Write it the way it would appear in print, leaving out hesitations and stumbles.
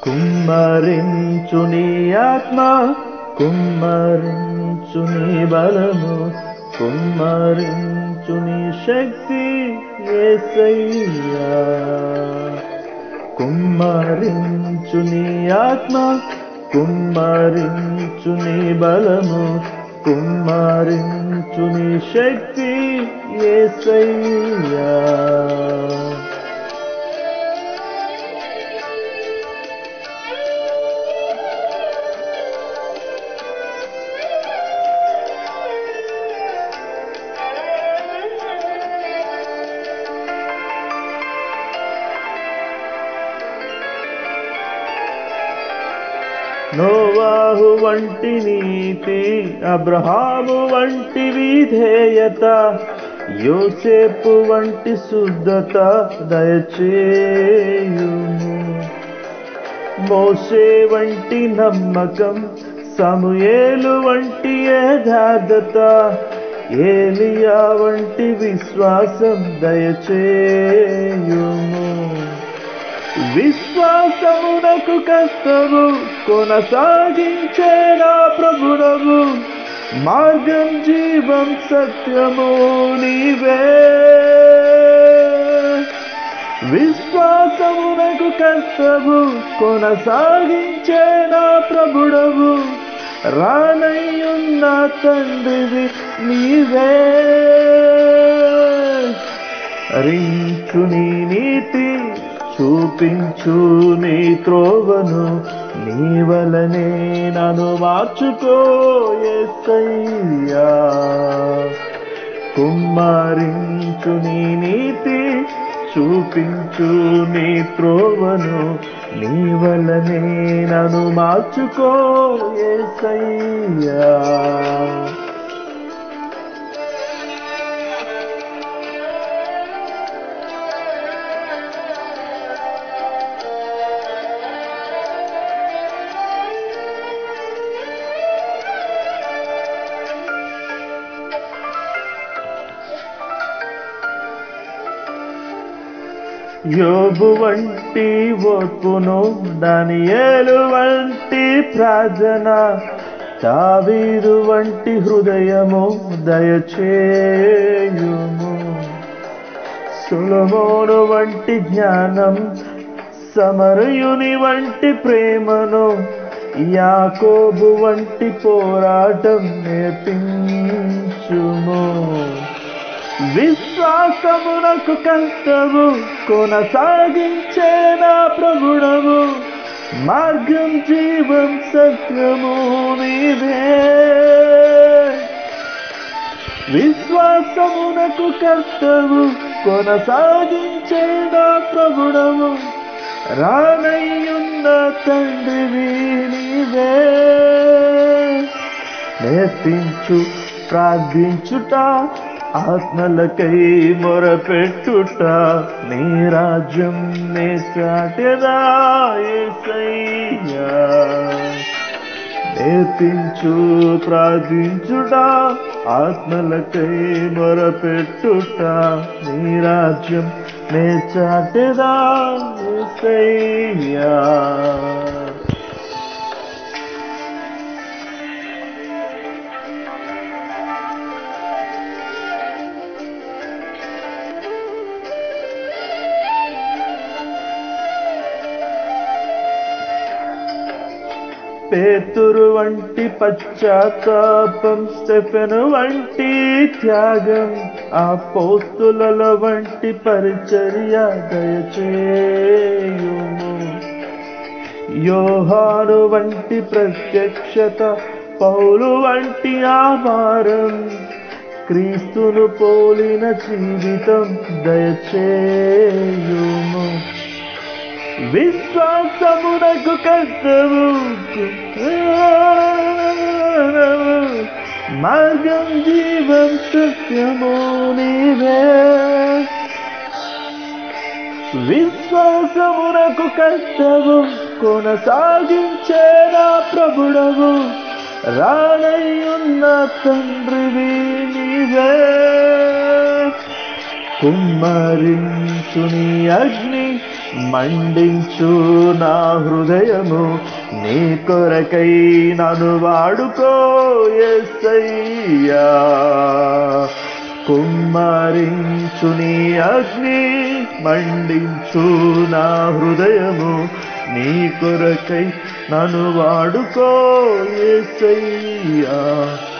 కుమ్మరించు నీ ఆత్మ, కుమ్మరించు నీ బలము, కుమ్మరించు నీ శక్తి యేసయ్యా. కుమ్మరించు నీ ఆత్మ, కుమ్మరించు నీ బలము, కుమ్మరించు నీ శక్తి యేసయ్యా. నోవాహు వంటి నీతి, అబ్రహాము వంటి విధేయత, యోసేపు వంటి శుద్ధత దయచేయుము. మోషే వంటి నమ్మకం, సమూయేలు వంటి యథార్థత, ఏలియా వంటి విశ్వాసం దయచేయుము. విశ్వాసమునకు కష్టము కొనసాగించే నా ప్రభుడవు, మార్గం జీవం సత్యము నీవే. విశ్వాసమునకు కష్టము కొనసాగించే నా ప్రభుడవు, రానయ్యున్న తండ్రివి నీవే. రించు నీ నీతి, చూపించు నీ త్రోవను, నీ వలనే నన్ను మార్చుకో యేసయ్యా. కుమ్మరించు నీ నీతి, చూపించు నీ త్రోవను, నీ వలనే నన్ను మార్చుకో యేసయ్యా. యోబు వంటి ఓర్పును, దానియేలు వంటి ప్రార్థన, దావీదు వంటి హృదయము దయచేయుము. సొలొమోను వంటి జ్ఞానం, సమరయుని వంటి ప్రేమను, యాకోబు వంటి పోరాటం నేర్పించుము. విశ్వాసమునకు కష్టము కొనసాగించే నా ప్రభుడవు, మార్గం జీవం సత్యము నీవే. విశ్వాసమునకు కష్టము కొనసాగించే నా ప్రభుడవు, రానయ్యున్న తండ్రివి నీవే. నేర్పించు ప్రార్థించుట, ఆత్మలకై మొరపెట్టుట, నీ రాజ్యం నే చాటెదా యేసయ్యా. నేర్పించు ప్రార్థించుట, ఆత్మలకై మొరపెట్టుట, నీ రాజ్యం నే చాటెదా యేసయ్యా. పేతురు వంటి పశ్చాత్తాపం, స్టెఫెను వంటి త్యాగం, అపోస్తుల వంటి పరిచర్య దయచేయుము. యోహాను వంటి ప్రత్యక్షత, పౌలు వంటి ఆభారం, క్రీస్తును పోలిన జీవితం దయచేయుము. విశ్వాసమునకు కష్టము, మార్గం జీవం సత్యము నీవే. విశ్వాసమునకు కష్టము కొనసాగించే నా ప్రభుడవు, రానయ్యున్న తండ్రివి నీవే. కుమ్మరించు నీ అగ్ని, మండించు నా హృదయము నీ కొరకై నన్ను వాడుకో యేసయ్యా. కుమ్మరించు నీ అగ్ని మండించు నా హృదయము నీ కొరకై నన్ను వాడుకో యేసయ్యా.